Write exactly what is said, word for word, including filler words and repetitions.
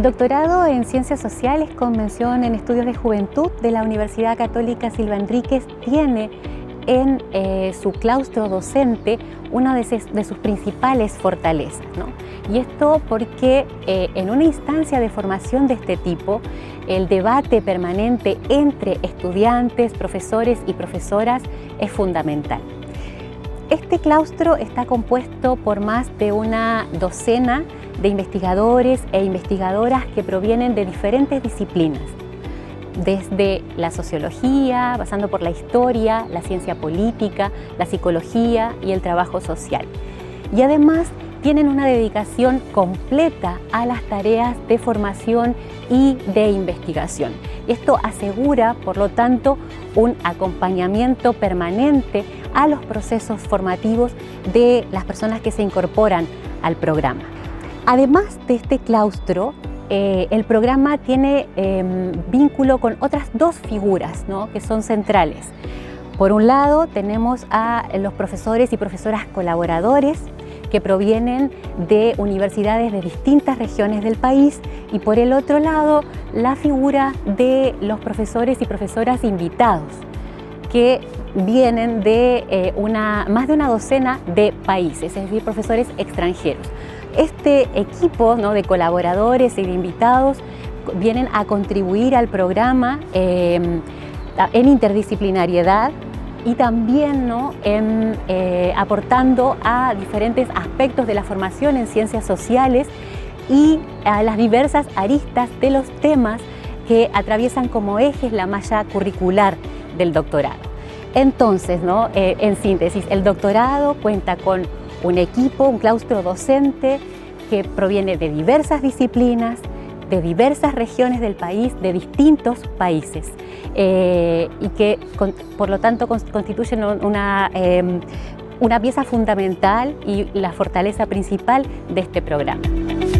doctorado en Ciencias Sociales con mención en Estudios de Juventud de la Universidad Católica Silva Enríquez tiene en eh, su claustro docente una de, ses, de sus principales fortalezas, ¿no? Y esto porque eh, en una instancia de formación de este tipo, el debate permanente entre estudiantes, profesores y profesoras es fundamental. Este claustro está compuesto por más de una docena de investigadores e investigadoras que provienen de diferentes disciplinas, desde la sociología, pasando por la historia, la ciencia política, la psicología y el trabajo social. Y además tienen una dedicación completa a las tareas de formación y de investigación. Esto asegura, por lo tanto, un acompañamiento permanente a los procesos formativos de las personas que se incorporan al programa. Además de este claustro, eh, el programa tiene eh, vínculo con otras dos figuras, ¿no?, que son centrales. Por un lado, tenemos a los profesores y profesoras colaboradores que provienen de universidades de distintas regiones del país, y por el otro lado, la figura de los profesores y profesoras invitados, que vienen de eh, una, más de una docena de países, es decir, profesores extranjeros. Este equipo, ¿no?, de colaboradores y de invitados vienen a contribuir al programa eh, en interdisciplinariedad y también, ¿no?, en, eh, aportando a diferentes aspectos de la formación en ciencias sociales y a las diversas aristas de los temas que atraviesan como ejes la malla curricular del doctorado. Entonces, ¿no?, eh, en síntesis, el doctorado cuenta con un equipo, un claustro docente que proviene de diversas disciplinas, de diversas regiones del país, de distintos países, eh, y que con, por lo tanto constituyen una, eh, una pieza fundamental y la fortaleza principal de este programa.